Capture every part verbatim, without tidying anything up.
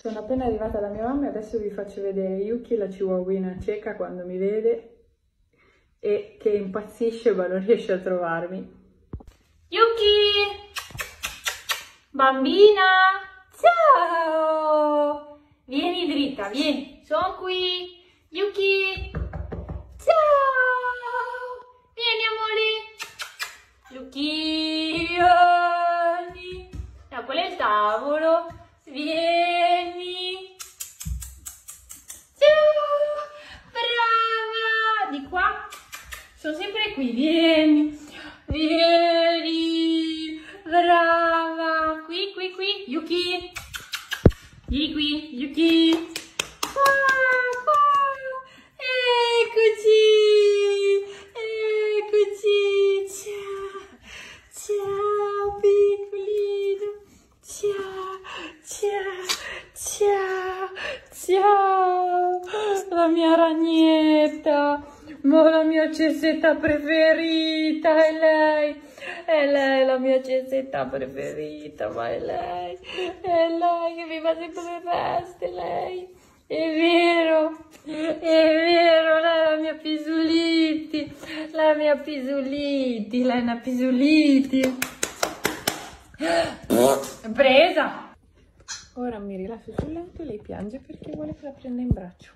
Sono appena arrivata da mia mamma e adesso vi faccio vedere Yuki, la chihuahuina cieca, quando mi vede e che impazzisce ma non riesce a trovarmi. Yuki! Bambina! Ciao! Vieni dritta, vieni, sono qui! Yuki! Ciao! Vieni amore! Yuki! Vieni! No, quello è il tavolo! Vieni! Ciao! Brava! Di qua! Sono sempre qui, vieni! Vieni! Brava! Qui, qui, qui! Yuki! Vieni qui! Yuki! Qua, qua! Eccoci! Eccoci! Ciao! Ciao piccolino! Ciao! Ciao! Ciao! Ciao! La mia ragnetta! Ma la mia cesetta preferita è lei! È lei la mia cesetta preferita, ma è lei! È lei che mi fa sempre le feste, lei! È vero! È vero! Lei è la mia Pisuliti! La mia Pisuliti! Lei è una Pisuliti! Presa! Ora mi rilasso sul letto e lei piange perché vuole che la prenda in braccio.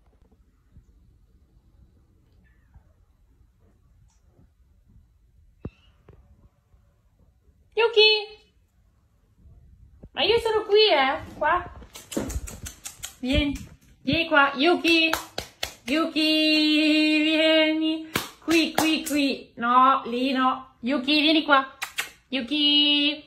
Yuki! Ma io sono qui, eh? Qua. Vieni. Vieni qua. Yuki! Yuki! Vieni. Qui, qui, qui. No, lì no. Yuki, vieni qua. Yuki!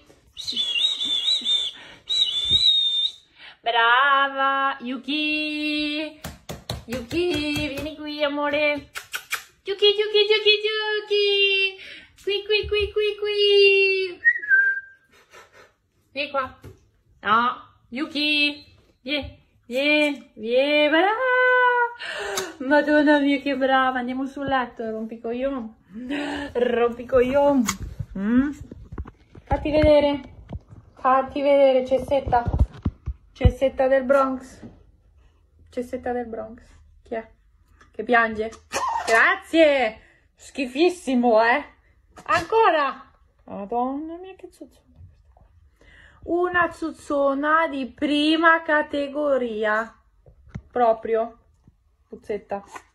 Brava! Yuki! Yuki! Vieni qui, amore! Yuki, Yuki, Yuki, Yuki! Qui, qui, qui, qui, qui! Vieni qua! No! Yuki! Vieni! Vieni! Vieni! Brava! Madonna mia che brava! Andiamo sul letto, rompicoglione! Rompicoglione! Mm? Fatti vedere! Fatti vedere, cessetta! Cessetta del Bronx! Cessetta del Bronx! Chi è? Che piange? Grazie! Schifissimo, eh! Ancora! Madonna mia che zuzzona questa qua. Una zuzzona di prima categoria. Proprio. Puzzetta.